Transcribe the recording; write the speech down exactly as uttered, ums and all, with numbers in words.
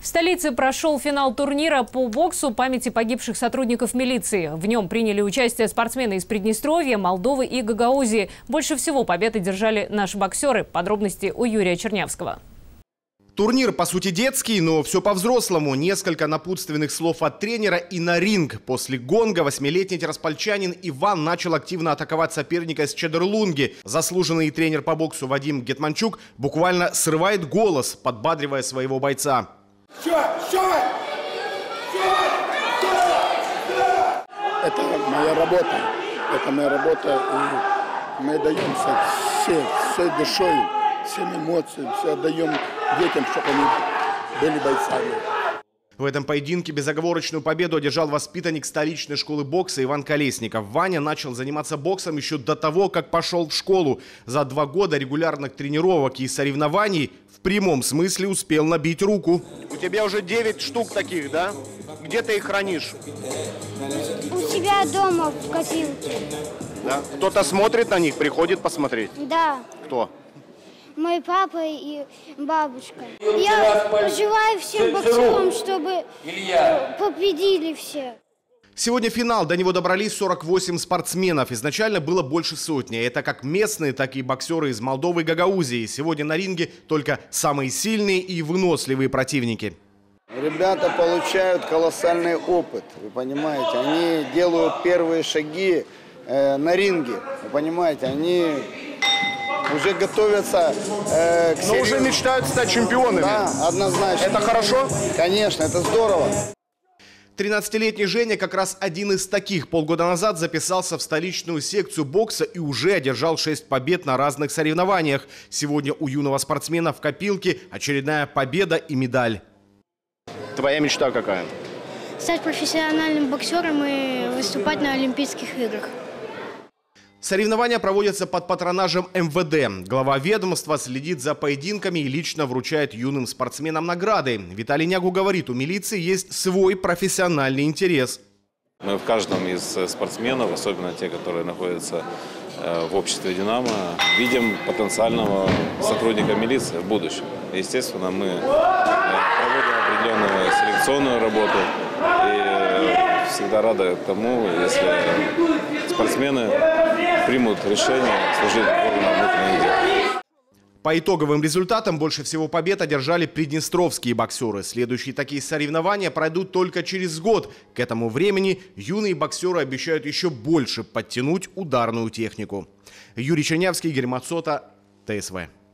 В столице прошел финал турнира по боксу памяти погибших сотрудников милиции. В нем приняли участие спортсмены из Приднестровья, Молдовы и Гагаузии. Больше всего побед одержали наши боксеры. Подробности у Юрия Чернявского. Турнир, по сути, детский, но все по-взрослому. Несколько напутственных слов от тренера и на ринг. После гонга восьмилетний тираспольчанин Иван начал активно атаковать соперника из Чедерлунги. Заслуженный тренер по боксу Вадим Гетманчук буквально срывает голос, подбадривая своего бойца. Это моя работа. Это моя работа. И мы даем все, всей душой, всем эмоциями, все отдаем детям, чтобы они были бойцами. В этом поединке безоговорочную победу одержал воспитанник столичной школы бокса Иван Колесников. Ваня начал заниматься боксом еще до того, как пошел в школу. За два года регулярных тренировок и соревнований в прямом смысле успел набить руку. У тебя уже девять штук таких, да? Где ты их хранишь? У себя дома в копилке. Да? Кто-то смотрит на них, приходит посмотреть? Да. Кто? Мой папа и бабушка. Я желаю всем боксерам, чтобы победили все. Сегодня финал. До него добрались сорок восемь спортсменов. Изначально было больше сотни. Это как местные, так и боксеры из Молдовы и Гагаузии. Сегодня на ринге только самые сильные и выносливые противники. Ребята получают колоссальный опыт. Вы понимаете, они делают первые шаги э, на ринге. Вы понимаете, они уже готовятся э, к серии. Но уже мечтают стать чемпионами. Да, однозначно. Это хорошо? Конечно, это здорово. тринадцатилетний Женя как раз один из таких. Полгода назад записался в столичную секцию бокса и уже одержал шесть побед на разных соревнованиях. Сегодня у юного спортсмена в копилке очередная победа и медаль. Твоя мечта какая? Стать профессиональным боксером и выступать на Олимпийских играх. Соревнования проводятся под патронажем эм вэ дэ. Глава ведомства следит за поединками и лично вручает юным спортсменам награды. Виталий Нягу говорит, у милиции есть свой профессиональный интерес. Мы в каждом из спортсменов, особенно те, которые находятся в обществе «Динамо», видим потенциального сотрудника милиции в будущем. Естественно, мы проводим определенную селекционную работу и всегда рады тому, если спортсмены примут решение служить в органах внутренних дел. По итоговым результатам больше всего побед одержали приднестровские боксеры. Следующие такие соревнования пройдут только через год. К этому времени юные боксеры обещают еще больше подтянуть ударную технику. Юрий Чернявский, Игорь Мацота, тэ эс вэ.